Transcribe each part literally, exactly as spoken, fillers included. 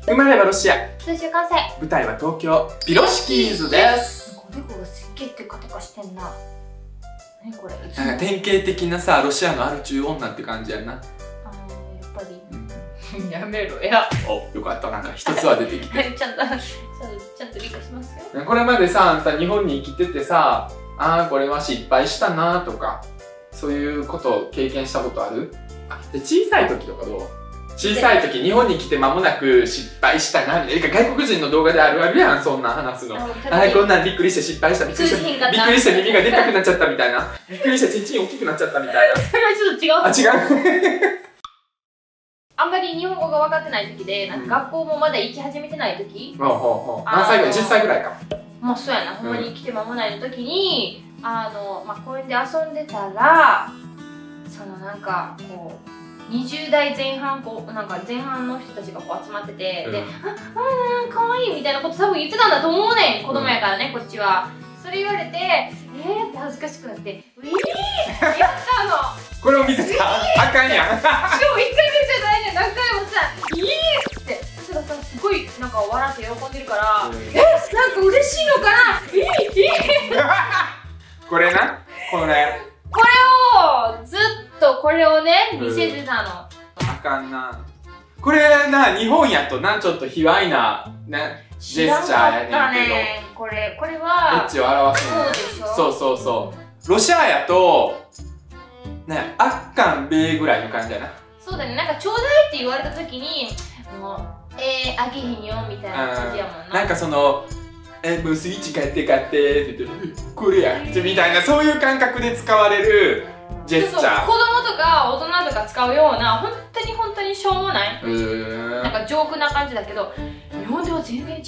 生まれはロシア、 通称関西。 舞台は東京ピロシキーズです。 おでこがすっげえテカテカしてんな。何これ、いつなんか典型的なさ、ロシアのアル中女って感じやんな。 あー、やっぱり、うん、やめろや。 お、よかった、なんか一つは出てきてちゃんと、ちゃんと、ちゃんと理解しますよ。 これまでさ、あんた日本に生きててさ、あーこれは失敗したなとか、そういうことを経験したことある？あ、で小さい時とかどう？小さい時、日本に来て間もなく失敗したなみたいな。外国人の動画であるあるやん、そんなん話すの。あーこんなんびっくりして失敗した、びっくりした、びっくりして耳がでかくなっちゃったみたいな。びっくりしてチンチン大きくなっちゃったみたいな。 それはちょっと違う。 あ、違う。 あんまり日本語が分かってない時で、なんか学校もまだ行き始めてない時、 ほうほうほう。何歳ぐらい？じゅっさいぐらいか。 まあそうやな、ほんまに来て間もない時に、あの、まあ公園で遊んでたら、そのなんかこう、にじゅう代前半こうなんか前半の人たちがこう集まってて、うん、で「ああかわいい」みたいなこと多分言ってたんだと思うねん、子供やからね、こっちは。それ言われてえーって恥ずかしくなって「ウィー!」ってやったの。 これを見せたあかんやん。 しかも一回見せたらね、何回もさ「イー!」ってそしたらさ、すごいなんか笑って喜んでるから「うん、えなんか嬉しいのかなイーイー!」 これな、これこれをずっとこれをね見せてたの。 あかんな。これな、日本やとな、ちょっと卑猥なねジェスチャーやねんけど、 これこれはエッチを表すそうでしょ。 そうそうそう。ロシアやとね、あっかんべーぐらいの感じやな。 そうだね、なんかちょうだいって言われた時にもうえー、あげへんよみたいな感じやもんな。 なんかそのえ、もうスイッチ買って買ってって言ってこれやみたいな、そういう感覚で使われるジェスチャー。 子供とか大人とか使うような本当に本当にしょうもない、 うーん、 なんかジョークな感じだけど、日本では全然違うって。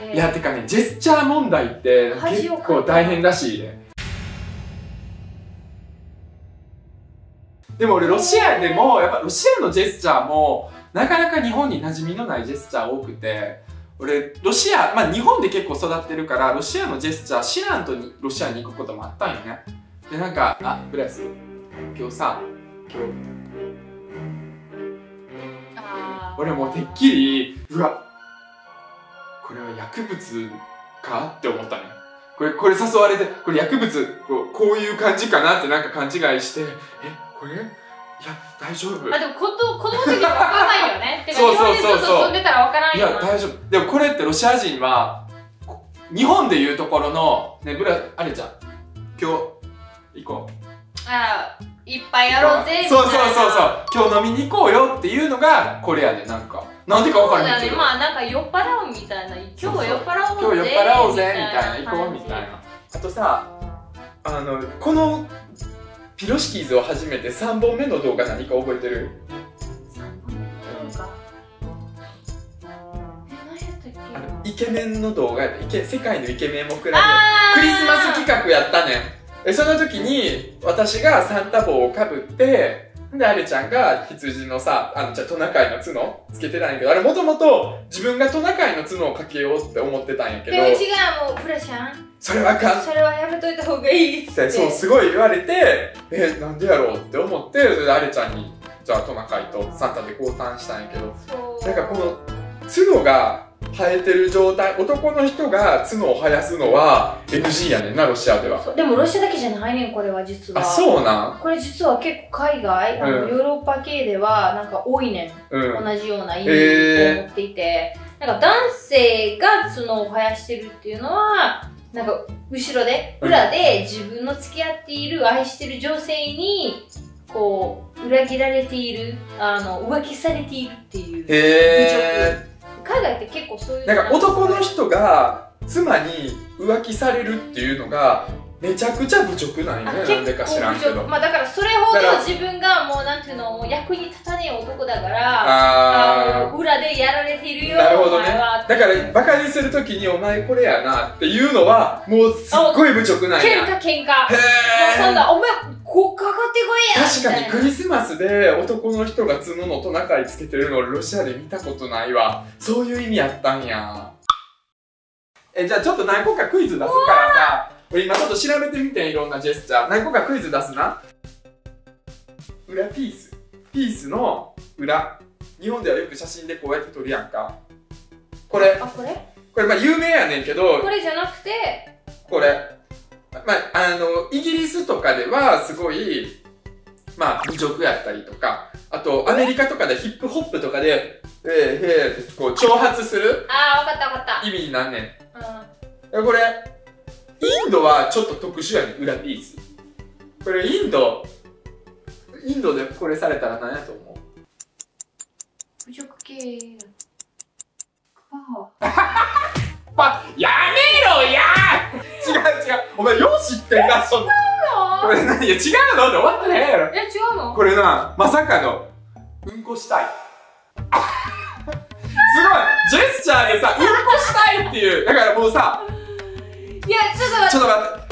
いやてかね、ジェスチャー問題って結構大変らしいね。でも俺ロシアでもやっぱロシアのジェスチャーもなかなか日本に馴染みのないジェスチャー多くて、俺ロシア、まあ日本で結構育ってるからロシアのジェスチャー知らんとにロシアに行くこともあったんよね。でなんか、あ、ブレス今日さ、今日俺もうてっきり、うわこれは薬物かって思ったね。これこれ誘われて、これ薬物こう、こういう感じかなってなんか勘違いして、えこれいや大丈夫。 あでも子供子供の時は分かんないよね。てかそうそうそうそう、 日本でずっと住んでたら分からんよ。 いや大丈夫。でもこれってロシア人は日本でいうところのね、ブラあれじゃん、今日行こう、 あいっぱいやろうぜみたいな。 そうそうそうそう、今日飲みに行こうよっていうのがこれやね。なんかなんでか分からないけど、 そうだね、まあなんか酔っ払うみたいな、今日は酔っ払おうぜ今日酔っ払おうぜみたいな、行こうみたいな。あとさ、あのこのピロシキーズを始めてさんぼんめの動画何か覚えてる？ さんぼんめの動画、え、何やったっけ？ あのイケメンの動画やった。イケ世界のイケメンも比べるククリスマス企画やったねん。えその時に私がサンタ帽をかぶって、であれちゃんが羊のさ、あのじゃトナカイの角つけてたんやけど、あれもともと自分がトナカイの角をかけようって思ってたんやけど、 でうちがもうプラシャンそれはあかん、 それはやめといた方がいいって、 そうすごい言われて、えなんでやろうって思って、それであれちゃんにじゃあトナカイとサンタで交換したんやけど、なんかこの角が生えてる状態、男の人が角を生やすのは エヌジー やねんな、ロシアでは。 でもロシアだけじゃないねん、これは実は。 あ、そうなん？ これ実は結構海外、あの、うん、ヨーロッパ系ではなんか多いねん、うん、同じような意味を持っていて、えー、なんか男性が角を生やしてるっていうのはなんか後ろで裏で自分の付き合っている愛してる女性にこう裏切られている、あの浮気されているっていう侮辱。 へー。 海外って結構そういうなんか男の人が妻に浮気されるっていうのがめちゃくちゃ侮辱なんよね、なんでか知らんけど。 まあだからそれほど自分がもうなんていうの、役に立たねえ男だから、あの裏でやられているよ。 なるほどね。だからバカにするときにお前これやなっていうのはもうすっごい侮辱なんや。 喧嘩喧嘩。 へー。 もうそんなお前こうかかってこいや。 確かにクリスマスで男の人が角のトナカイつけてるのをロシアで見たことないわ。そういう意味やったんや。え、じゃあちょっと何個かクイズ出すからさ、俺今ちょっと調べてみて、いろんなジェスチャー何個かクイズ出すな。裏ピースピースの裏、日本ではよく写真でこうやって撮るやんか。 これあ、これこれまあ有名やねんけど、 これじゃなくて、 これまああのイギリスとかではすごいまあ侮辱やったりとか、あとアメリカとかでヒップホップとかで「えー、へー」ってこう挑発するあー、わかったわかった。 意味になんねん。 うん。 これインドはちょっと特殊やねん、裏ピース。これインドインドでこれされたら何やと思う？ 侮辱系。 ま、やめろやー違う違う、お前よう知ってんな、そんな。これ何？いや違うのって終わってないやろ。 え、違うの？ これな、まさかのうんこしたい。すごいジェスチャーでさ、うんこしたいっていう。だからもうさ、 いや、ちょっと待って。 ちょっと待って。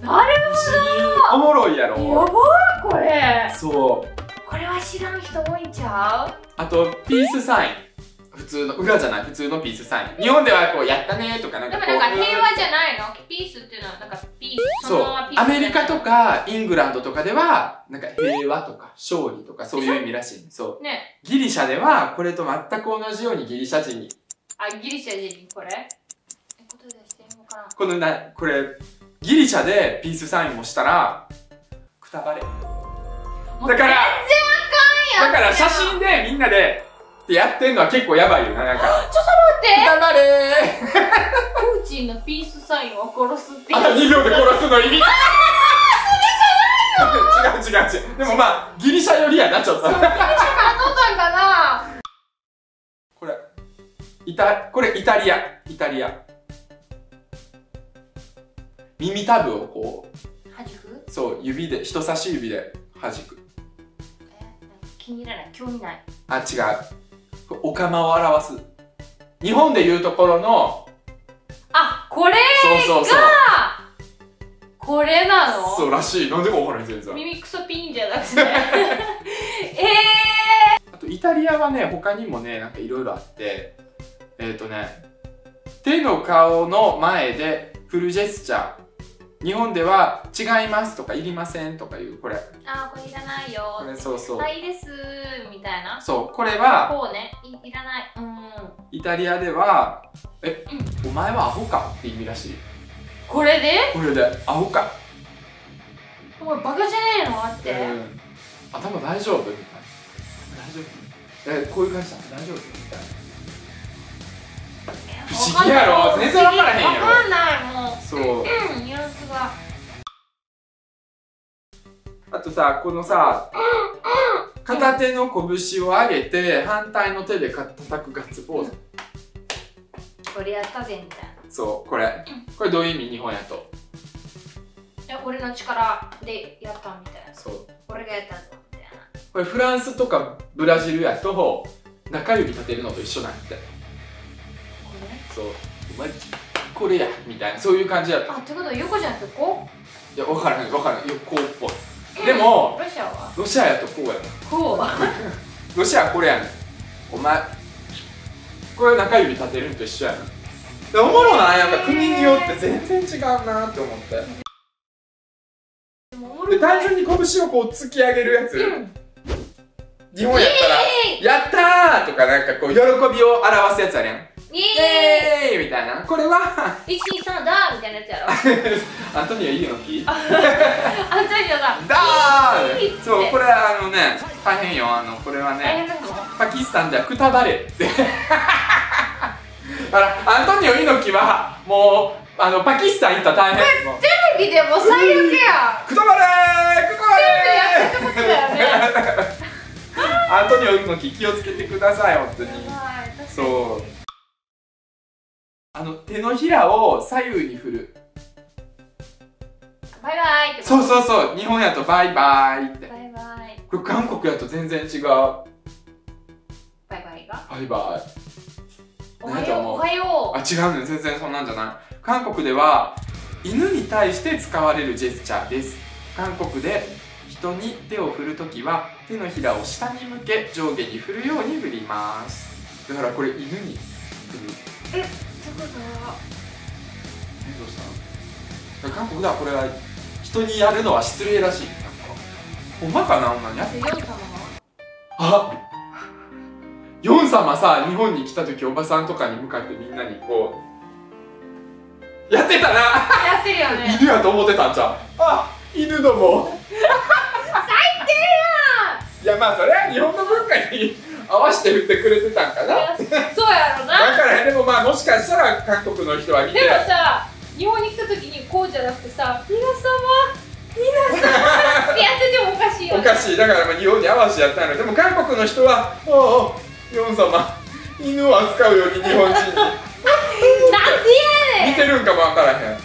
なるほど。おもろいやろ。 やばいこれ。 そう。 これは知らん人多いんちゃう？ あとピースサイン。普通の裏じゃない、普通のピースサイン。日本ではこうやったねとかなんかこう。 でもなんか平和じゃないの？ピースっていうのはなんかピース。 そう。 そのままピースアメリカとかイングランドとかではなんか平和とか勝利とかそういう意味らしい。そう。 ね。 ギリシャではこれと全く同じようにギリシャ人に。 あ、ギリシャ人にこれ？え、ことでしてんのかな？ このな、これ、ギリシャでピースサインもしたら、くたばれ。だから、 全然あかんやん。 だから写真でみんなでってやってんのは結構やばいよな、なんか。 ちょっと待ってくたばれープーチンのピースサインを殺すっていう。 あ、にびょうで殺すの意味あーそれじゃないよ違う違う違う。でもまあ、ギリシャ寄りやな、ちょっと。 そう、ギリシャから取ったんかな。 これ、イタ、これイタリア。イタリア。耳たぶをこう、 はじく？ そう、指で、人差し指で弾く。 え、なんか気に入らない、興味ない。 あ、違う。お釜を表す。日本でいうところの、 あ、これそうそうそう。 がこれなの？ そうらしい。なんでか分からへん、全然。 耳クソピンじゃなくて。えあと、イタリアはね、他にもね、なんかいろいろあって、えっ、ー、とね、手の顔の前でフルジェスチャー。日本では違いますとかいりませんとかいう、これ。 ー、あー、これいらないよ。 これそうそう。 あ、いいですみたいな。 そう、これは、 こうね、い, いらない。うん。 イタリアでは、え、お前はアホかって意味らしい。 これで？ これで、アホか。 お前バカじゃねえのって。 うん、頭大丈夫みたいな。大丈夫え、こういう感じだ。大丈夫みたいな。不思議やろ、全然分からへんやろ。 分かんないもう。 そう。 うん、ニュアンスが。 あとさ、このさ、片手の拳を上げて反対の手で叩くガッツポーズ。 これやったぜみたいな。 そう、これ。これどういう意味？日本やと。 いや、俺の力でやったみたいな。 そう。 俺がやったぞみたいな。 これフランスとかブラジルやと中指立てるのと一緒なんて。そう、お前これやみたいな、そういう感じやった。 あ、ってことは横じゃなくてこいや、分からへん分からへん、よこうっぽい。でもロシアはロシアやとこうやねん。 こうロシアはこれやねん。お前これ中指立てるのと一緒やねん。でおもろない、なんか国によって全然違うなって思って。で単純に拳をこう突き上げるやつ、うん、日本やったら「やったー!」とかなんかこう喜びを表すやつあるやん。イエーイみたいな。これはいちにさんだーみたいなやつやろ。 アントニオいいのきアントニオだだーそう、これあのね、大変よ。あの、これはね、パキスタンではくたばれってあら、アントニオ猪木はもうあのパキスタン行ったら大変。 テレビでも最悪やくたばれーくたばれーテレビでやってたことだよねアントニオ猪木気をつけてください、本当に。そう。あの手のひらを左右に振る。 バイバイって。 そうそうそう、日本やとバイバイって。 バイバイ。 これ韓国やと全然違う。 バイバイがバイバイ。 おはよう、おはよう。あ、違うねん、全然そんなんじゃない。韓国では犬に対して使われるジェスチャーです。韓国で人に手を振るときは手のひらを下に向け上下に振るように振ります。だからこれ犬に振る。 え、ってことはえ、どうしたの？韓国ではこれは人にやるのは失礼らしい。なんかほんまかな、女にやって。 ヨン様はあ、 ヨン様さ、日本に来た時おばさんとかに向かってみんなにこうやってたな。 やってるよね。 犬やと思ってたんじゃん。あ、犬ども最低やん。 いや、まあそれは日本の文化に合わせて振ってくれてたんかな。 いやそうやろな。 だからでもまあもしかしたら韓国の人は見て、 でもさ、日本に来た時にこうじゃなくてさ、皆様皆様ってやっててもおかしいよね。 おかしい。だからまあ日本に合わせてやったの。でも韓国の人は「おおヨン様犬を扱うように日本人に」 なんでやねん。 似てるんかもわからへん。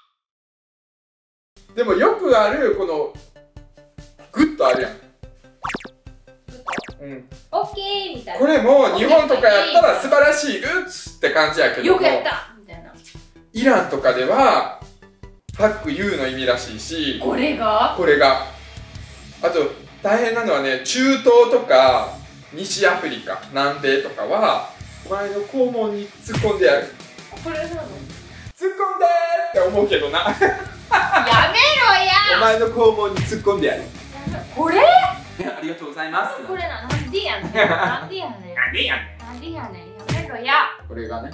でもよくあるこのグッとあるやん。うん、 オッケーみたいな。 これも日本とかやったら素晴らしいグッズって感じやけども、 よくやったみたいな。 イランとかではファックユーの意味らしいし、 これがこれがあと大変なのはね、中東とか西アフリカ、南米とかはお前の肛門に突っ込んでやる。 これなの？ 突っ込んでーって思うけどな。 やめろや。 お前の肛門に突っ込んでやる。 これ？ ありがとうございます。 これな、なんでやねん。なんでやねん。 なんでやねん。 なんでやねん。やめろや。 これがね、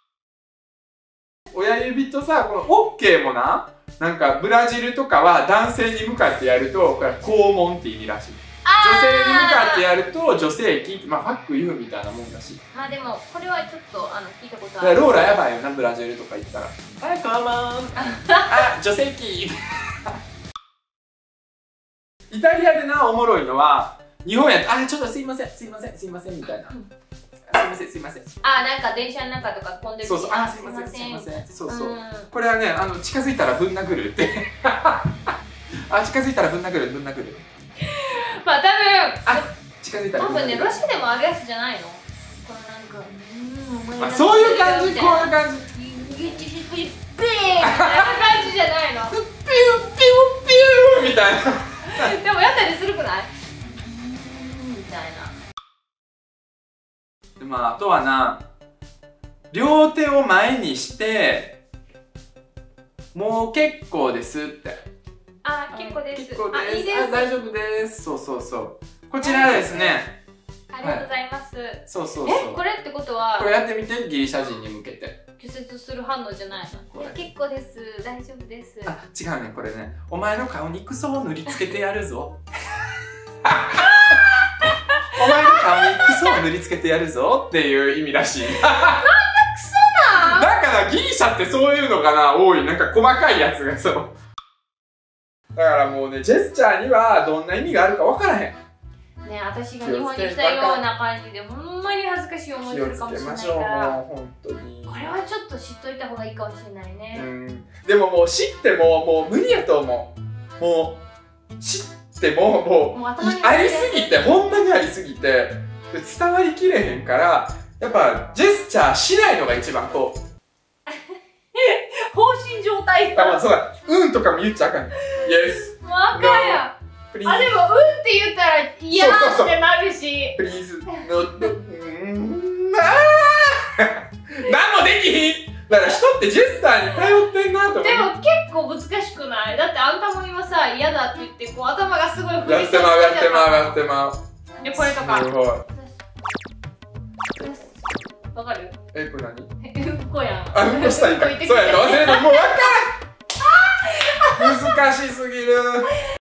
親指とさ、この OK もな、なんかブラジルとかは男性に向かってやるとこれ肛門って意味らしい。女性に向かってやると女性器、まあファックユーみたいなもんだし。 まあでもこれはちょっとあの聞いたことだからある。 ローラやばいよな、ブラジルとか行ったら。はい、こんばん。あ、女性器。イタリアでな、おもろいのは日本やと、あ、ちょっとすいませんすいませんすいませんみたいな。すいませんすいません。 あ、なんか電車の中とか飛んでる。 そうそう、あ、すいませんすいません。そうそう。これはね、あの近づいたらぶん殴るって。あ、近づいたらぶん殴るぶん殴る。 まあ多分、 あ、近づいたら多分ね、ロシアでもあるやつじゃないの？このなんか、うーん、お前まあそういう感じ、こういう感じ。 ピーみたいな感じじゃないの？ ピューピューピューみたいな。 でもやったりするくない？うーんみたいな。 でまああとはな、両手を前にしてもう結構ですって。 あ、結構です。 結構です。 あ、いいです。 あ、大丈夫です。そうそうそう。こちらですね。 ありがとうございます。 そうそうそう。 え、これってことはこれやってみて、ギリシャ人に向けて。 拒絶する反応じゃないの？結構です。大丈夫です。 あ、違うね、これね。お前の顔にクソを塗りつけてやるぞ。お前の顔にクソを塗りつけてやるぞっていう意味らしい。なんでクソなん？だからギリシャってそういうのかな、多い。なんか細かいやつがそう。だからもうね、ジェスチャーにはどんな意味があるか分からへん。 ね、私が日本に来たような感じでほんまに恥ずかしい思いするかもしれないから、 もう本当にこれはちょっと知っといた方がいいかもしれないね。 うん、でももう知ってももう無理やと思う。もう知ってももうもう頭にありすぎて、ほんまにありすぎて伝わりきれへんから、やっぱジェスチャーしないのが一番こう放心状態あ、まあ、そうだ、うんとかも言っちゃあかん。イエス。 もうあかんやん。あ、でもうんって言ったら嫌ってなるし。 プリーズノット。うーん、ああ。何もできひん。だから人ってジェスチャーに頼ってんなと思って。 でも結構難しくない？だってあんたも今さ、嫌だって言ってこう頭がすごい振やってまうやってまうやってまう。 でこれとか。 すごい。 わかる？ え、これ何？ うんこやん。 あ、うんこしたいんか。そうやった、忘れた。もうわからん。難しすぎる。